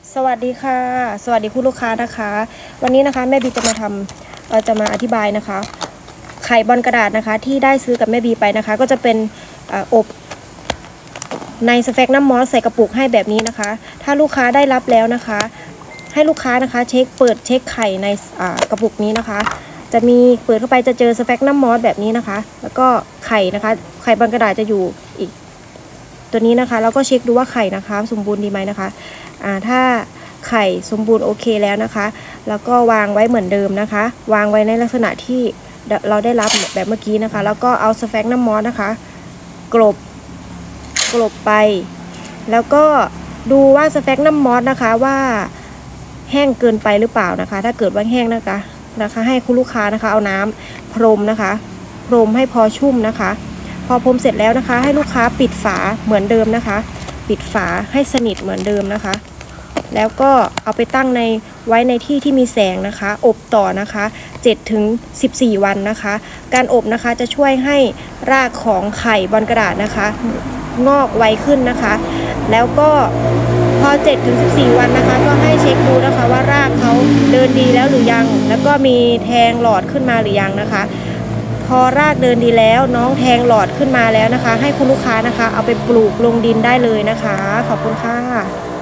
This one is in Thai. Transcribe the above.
สวัสดีค่ะสวัสดีคุณลูกค้านะคะวันนี้นะคะแม่บีจะมาอธิบายนะคะไข่บอลกระดาษนะคะที่ได้ซื้อกับแม่บีไปนะคะก็จะเป็นอบในสเฟกน้ำมอสใส่กระปุกให้แบบนี้นะคะถ้าลูกค้าได้รับแล้วนะคะให้ลูกค้านะคะเปิดเช็คไข่ในกระปุกนี้นะคะจะมีเปิดเข้าไปจะเจอสเฟกน้ำมอสแบบนี้นะคะแล้วก็ไข่นะคะไข่บอลกระดาษจะอยู่อีกตัวนี้นะคะแล้วก็เช็คดูว่าไข่นะคะสมบูรณ์ดีไหมนะคะถ้าไข่สมบูรณ์โอเคแล้วนะคะแล้วก็วางไว้เหมือนเดิมนะคะวางไว้ในลักษณะที่เราได้รับแบบเมื่อกี้นะคะแล้วก็เอาสเฟกน้ำมอสนะคะกลบไปแล้วก็ดูว่าสเฟกน้ำมอสนะคะว่าแห้งเกินไปหรือเปล่านะคะถ้าเกิดว่าแห้งนะคะให้คุณลูกค้านะคะเอาน้ำพรมนะคะพรมให้พอชุ่มนะคะพอพรมเสร็จแล้วนะคะให้ลูกค้าปิดฝาเหมือนเดิมนะคะปิดฝาให้สนิทเหมือนเดิมนะคะแล้วก็เอาไปตั้งไว้ในที่ที่มีแสงนะคะอบต่อนะคะ7 ถึง 14 วันนะคะการอบนะคะจะช่วยให้รากของไข่บอลกระดาษนะคะงอกไวขึ้นนะคะแล้วก็พอ7 ถึง 14 วันนะคะก็ให้เช็คดูนะคะว่ารากเขาเดินดีแล้วหรือยังแล้วก็มีแทงหลอดขึ้นมาหรือยังนะคะพอรากเดินดีแล้วน้องแทงหลอดขึ้นมาแล้วนะคะให้คุณลูกค้านะคะเอาไปปลูกลงดินได้เลยนะคะขอบคุณค่ะ